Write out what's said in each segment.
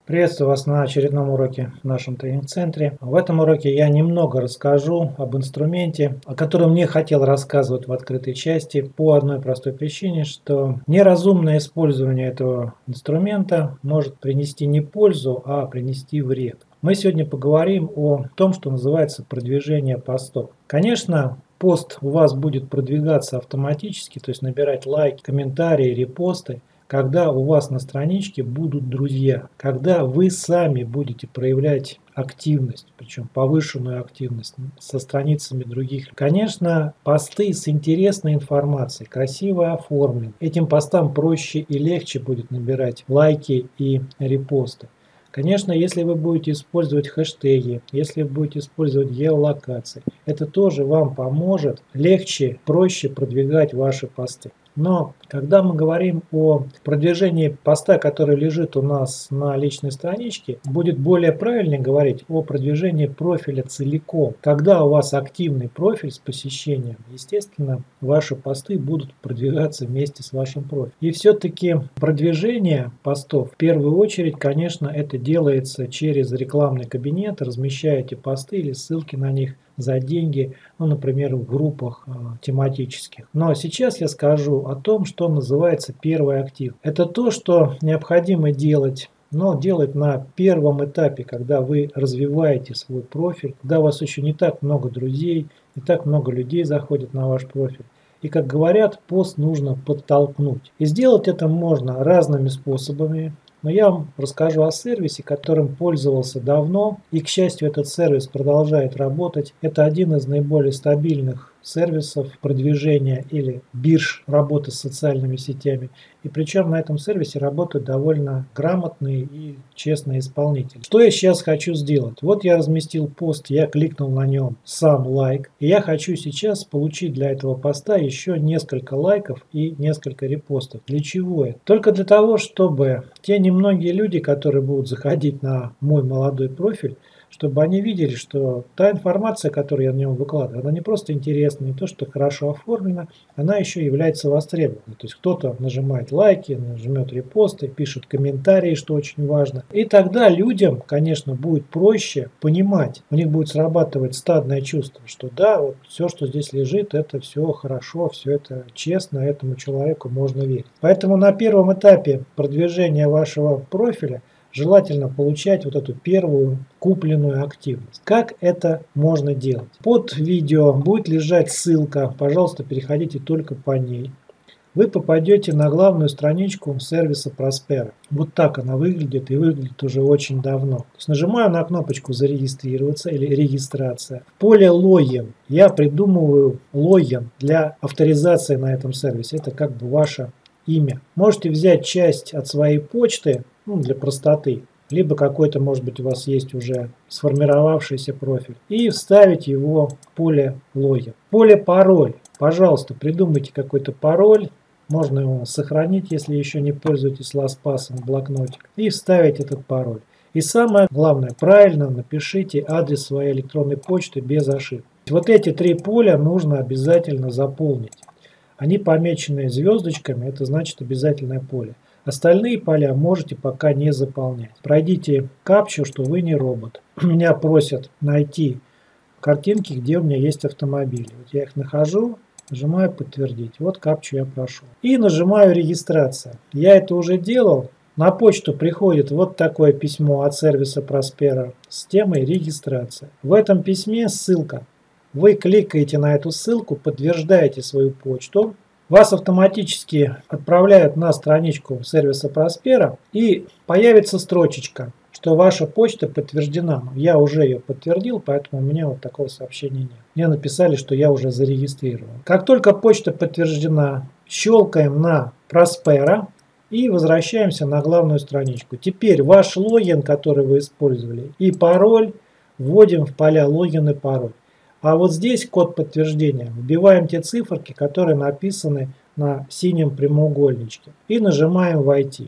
Приветствую вас на очередном уроке в нашем тренинг-центре. В этом уроке я немного расскажу об инструменте, о котором не хотел рассказывать в открытой части по одной простой причине, что неразумное использование этого инструмента может принести не пользу, а принести вред. Мы сегодня поговорим о том, что называется продвижение постов. Конечно, пост у вас будет продвигаться автоматически, то есть набирать лайки, комментарии, репосты, когда у вас на страничке будут друзья, когда вы сами будете проявлять активность, причем повышенную активность со страницами других. Конечно, посты с интересной информацией, красиво оформлены. Этим постам проще и легче будет набирать лайки и репосты. Конечно, если вы будете использовать хэштеги, если вы будете использовать геолокации, это тоже вам поможет легче, проще продвигать ваши посты. Но когда мы говорим о продвижении поста, который лежит у нас на личной страничке, будет более правильно говорить о продвижении профиля целиком. Когда у вас активный профиль с посещением, естественно, ваши посты будут продвигаться вместе с вашим профилем. И все-таки продвижение постов, в первую очередь, конечно, это делается через рекламный кабинет, размещаете посты или ссылки на них за деньги, ну, например, в группах тематических. Но сейчас я скажу о том, что называется первый актив. Это то, что необходимо делать, но делать на первом этапе, когда вы развиваете свой профиль, когда у вас еще не так много друзей, не так много людей заходит на ваш профиль. И, как говорят, пост нужно подтолкнуть. И сделать это можно разными способами. Но я вам расскажу о сервисе, которым пользовался давно, и, к счастью, этот сервис продолжает работать. Это один из наиболее стабильных сервисов продвижения или бирж работы с социальными сетями. И причем на этом сервисе работают довольно грамотные и честные исполнители. Что я сейчас хочу сделать? Вот я разместил пост, я кликнул на нем сам лайк. И я хочу сейчас получить для этого поста еще несколько лайков и несколько репостов. Для чего это? Только для того, чтобы те немногие люди, которые будут заходить на мой молодой профиль, чтобы они видели, что та информация, которую я на нем выкладываю, она не просто интересна, не то, что хорошо оформлена, она еще является востребованной. То есть кто-то нажимает лайки, нажмет репосты, пишет комментарии, что очень важно. И тогда людям, конечно, будет проще понимать, у них будет срабатывать стадное чувство, что да, вот все, что здесь лежит, это все хорошо, все это честно, этому человеку можно верить. Поэтому на первом этапе продвижения вашего профиля желательно получать вот эту первую купленную активность. Как это можно делать? Под видео будет лежать ссылка, пожалуйста, переходите только по ней. Вы попадете на главную страничку сервиса Prospera. Вот так она выглядит и выглядит уже очень давно. То есть нажимаю на кнопочку «Зарегистрироваться» или «Регистрация». В поле «Логин» я придумываю логин для авторизации на этом сервисе. Это как бы ваше имя. Можете взять часть от своей почты, для простоты, либо какой-то, может быть, у вас есть уже сформировавшийся профиль, и вставить его в поле логин. Поле пароль. Пожалуйста, придумайте какой-то пароль. Можно его сохранить, если еще не пользуетесь LastPass в блокнотик, и вставить этот пароль. И самое главное, правильно напишите адрес своей электронной почты без ошибок. Вот эти три поля нужно обязательно заполнить. Они помечены звездочками, это значит обязательное поле. Остальные поля можете пока не заполнять. Пройдите капчу, что вы не робот. Меня просят найти картинки, где у меня есть автомобили. Вот я их нахожу, нажимаю «Подтвердить». Вот капчу я прошел. И нажимаю «Регистрация». Я это уже делал. На почту приходит вот такое письмо от сервиса Prospera с темой «Регистрация». В этом письме ссылка. Вы кликаете на эту ссылку, подтверждаете свою почту. Вас автоматически отправляют на страничку сервиса Prospera, и появится строчечка, что ваша почта подтверждена. Я уже ее подтвердил, поэтому у меня вот такого сообщения нет. Мне написали, что я уже зарегистрирован. Как только почта подтверждена, щелкаем на Prospera и возвращаемся на главную страничку. Теперь ваш логин, который вы использовали, и пароль вводим в поля логин и пароль. А вот здесь код подтверждения. Вбиваем те циферки, которые написаны на синем прямоугольничке. И нажимаем «Войти».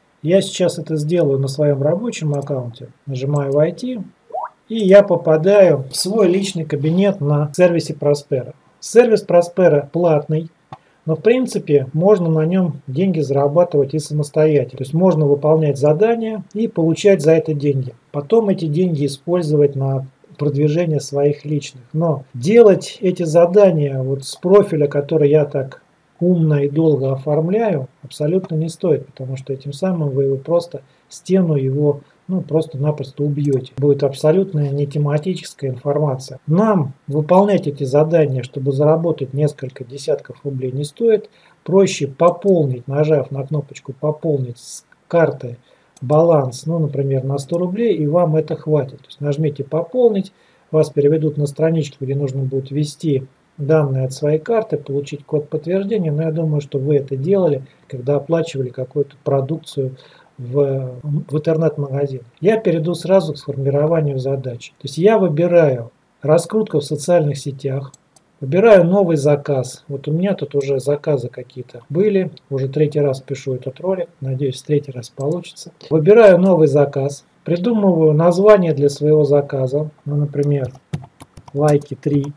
Я сейчас это сделаю на своем рабочем аккаунте. Нажимаю «Войти». И я попадаю в свой личный кабинет на сервисе Prospera. Сервис Prospera платный. Но в принципе можно на нем деньги зарабатывать и самостоятельно. То есть можно выполнять задания и получать за это деньги. Потом эти деньги использовать на продвижение своих личных. Но делать эти задания вот с профиля, который я так умно и долго оформляю, абсолютно не стоит, потому что этим самым вы его просто стену его просто-напросто убьете. Будет абсолютно не тематическая информация. Нам выполнять эти задания, чтобы заработать несколько десятков рублей, не стоит. Проще пополнить, нажав на кнопочку «Пополнить» с карты баланс, например, на 100 рублей, и вам это хватит. То есть нажмите «Пополнить», вас переведут на страничку, где нужно будет ввести данные от своей карты, получить код подтверждения. Но я думаю, что вы это делали, когда оплачивали какую-то продукцию в интернет-магазин. Я перейду сразу к сформированию задач. То есть я выбираю раскрутка в социальных сетях, выбираю новый заказ. Вот у меня тут уже заказы какие-то были. Уже третий раз пишу этот ролик. Надеюсь, в третий раз получится. Выбираю новый заказ. Придумываю название для своего заказа. Например, лайки 3.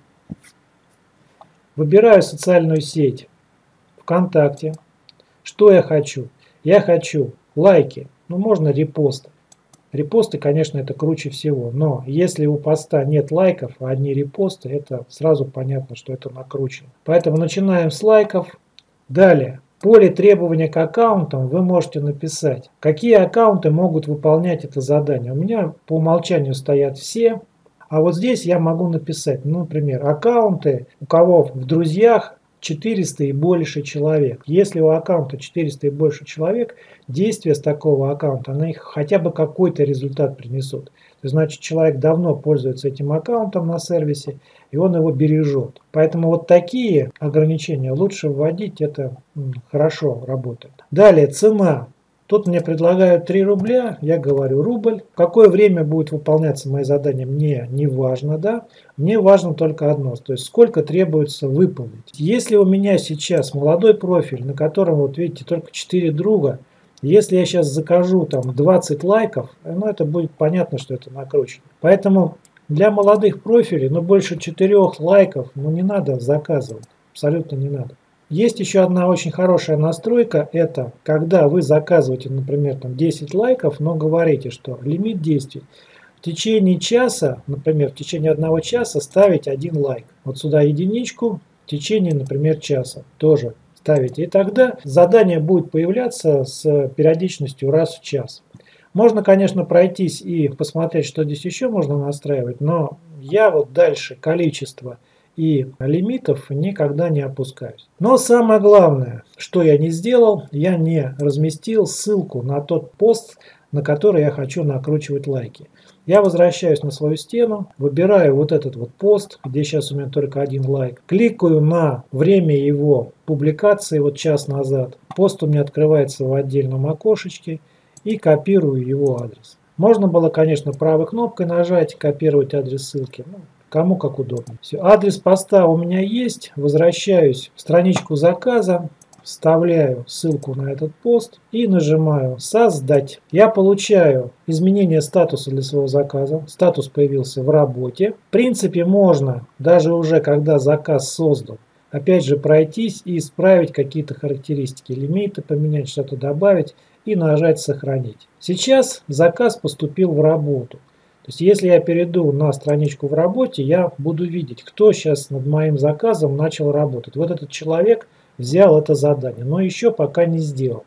Выбираю социальную сеть ВКонтакте. Что я хочу? Я хочу лайки. Можно репосты. Репосты, конечно, это круче всего. Но если у поста нет лайков, а одни репосты, это сразу понятно, что это накручено. Поэтому начинаем с лайков. Далее. В поле требования к аккаунтам вы можете написать, какие аккаунты могут выполнять это задание. У меня по умолчанию стоят все. А вот здесь я могу написать, например, аккаунты, у кого в друзьях 400 и больше человек. Если у аккаунта 400 и больше человек, действия с такого аккаунта, они хотя бы какой-то результат принесут. Значит, человек давно пользуется этим аккаунтом на сервисе, и он его бережет. Поэтому вот такие ограничения лучше вводить, это хорошо работает. Далее, цена. Тут мне предлагают 3 рубля, я говорю рубль. В какое время будет выполняться мои задания, мне не важно, да. Мне важно только одно, то есть сколько требуется выполнить. Если у меня сейчас молодой профиль, на котором, вот видите, только 4 друга, если я сейчас закажу там 20 лайков, это будет понятно, что это накручено. Поэтому для молодых профилей, больше 4 лайков, не надо заказывать, абсолютно не надо. Есть еще одна очень хорошая настройка, это когда вы заказываете, например, 10 лайков, но говорите, что лимит действий в течение часа, например, в течение 1 часа ставить 1 лайк. Вот сюда единичку, в течение, например, часа тоже ставите. И тогда задание будет появляться с периодичностью раз в час. Можно, конечно, пройтись и посмотреть, что здесь еще можно настраивать, но я вот дальше количество и лимитов никогда не опускаюсь. Но самое главное, что я не сделал, я не разместил ссылку на тот пост, на который я хочу накручивать лайки. Я возвращаюсь на свою стену, выбираю вот этот вот пост, где сейчас у меня только 1 лайк. Кликаю на время его публикации, вот час назад. Пост у меня открывается в отдельном окошечке и копирую его адрес. Можно было, конечно, правой кнопкой нажать, копировать адрес ссылки. Кому как удобно. Все, адрес поста у меня есть. Возвращаюсь в страничку заказа. Вставляю ссылку на этот пост и нажимаю «Создать». Я получаю изменение статуса для своего заказа. Статус появился в работе. В принципе, можно, даже уже когда заказ создан, опять же пройтись и исправить какие-то характеристики, лимиты поменять, что-то добавить и нажать «Сохранить». Сейчас заказ поступил в работу. То есть, если я перейду на страничку в работе, я буду видеть, кто сейчас над моим заказом начал работать. Вот этот человек взял это задание, но еще пока не сделал.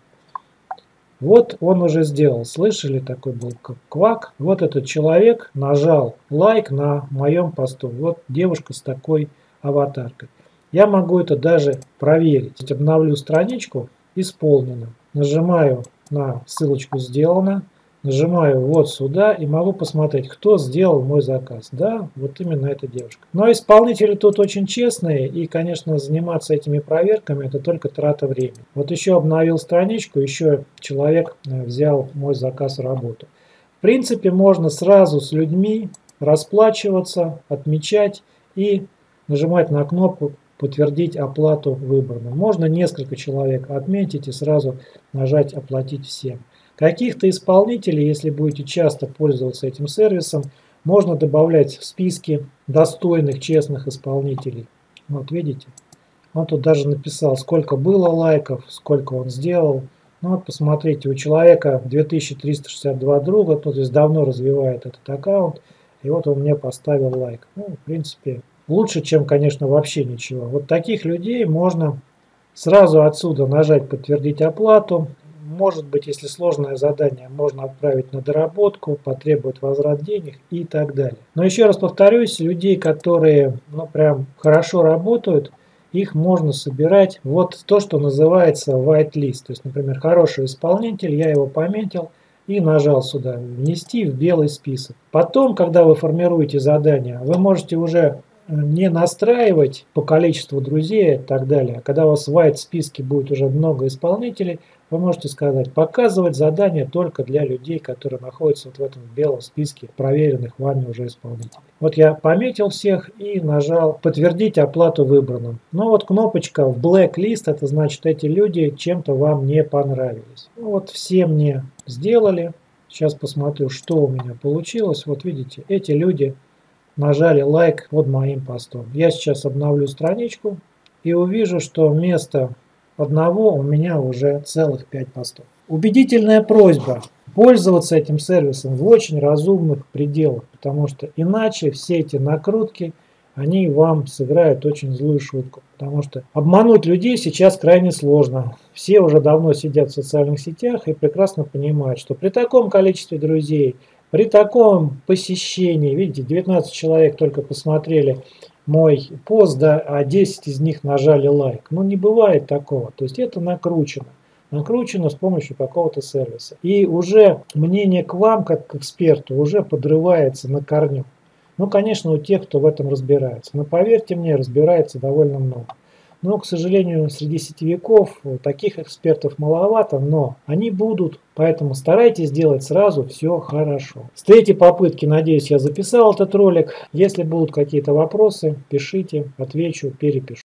Вот он уже сделал. Слышали, такой был квак. Вот этот человек нажал лайк на моем посту. Вот девушка с такой аватаркой. Я могу это даже проверить. Обновлю страничку, исполнено. Нажимаю на ссылочку «Сделано». Нажимаю вот сюда и могу посмотреть, кто сделал мой заказ. Да, вот именно эта девушка. Но исполнители тут очень честные, и, конечно, заниматься этими проверками — это только трата времени. Вот еще обновил страничку, еще человек взял мой заказ в работу. В принципе, можно сразу с людьми расплачиваться, отмечать и нажимать на кнопку «Подтвердить оплату выбранную». Можно несколько человек отметить и сразу нажать «Оплатить всем». Каких-то исполнителей, если будете часто пользоваться этим сервисом, можно добавлять в списки достойных, честных исполнителей. Вот видите, Он тут даже написал, сколько было лайков, сколько он сделал. Ну вот посмотрите, у человека 2362 друга, то есть давно развивает этот аккаунт. И вот он мне поставил лайк. Ну, в принципе, лучше, чем, конечно, вообще ничего. Вот таких людей можно сразу отсюда нажать «Подтвердить оплату». Может быть, если сложное задание, можно отправить на доработку, потребовать возврат денег и так далее. Но еще раз повторюсь, людей, которые прям хорошо работают, их можно собирать вот то, что называется white list. То есть, например, хороший исполнитель, я его пометил и нажал сюда «Внести в белый список». Потом, когда вы формируете задание, вы можете уже не настраивать по количеству друзей и так далее. Когда у вас в white списке будет уже много исполнителей, вы можете сказать, показывать задания только для людей, которые находятся вот в этом белом списке проверенных вами уже исполнителей. Вот я пометил всех и нажал «Подтвердить оплату выбранным». Но вот кнопочка в blacklist, это значит, эти люди чем-то вам не понравились. Ну вот все мне сделали. Сейчас посмотрю, что у меня получилось. Вот видите, эти люди нажали лайк под моим постом. Я сейчас обновлю страничку и увижу, что вместо одного у меня уже целых 5 постов. Убедительная просьба пользоваться этим сервисом в очень разумных пределах, потому что иначе все эти накрутки, они вам сыграют очень злую шутку. Потому что обмануть людей сейчас крайне сложно. Все уже давно сидят в социальных сетях и прекрасно понимают, что при таком количестве друзей, при таком посещении, видите, 19 человек только посмотрели мой пост, да, а 10 из них нажали лайк. Ну, не бывает такого. То есть это накручено. Накручено с помощью какого-то сервиса. И уже мнение к вам, как к эксперту, уже подрывается на корню. Ну, конечно, у тех, кто в этом разбирается. Но поверьте мне, разбирается довольно много. Но, к сожалению, среди сетевиков таких экспертов маловато, но они будут. Поэтому старайтесь делать сразу все хорошо. С третьей попытки, надеюсь, я записал этот ролик. Если будут какие-то вопросы, пишите, отвечу, перепишу.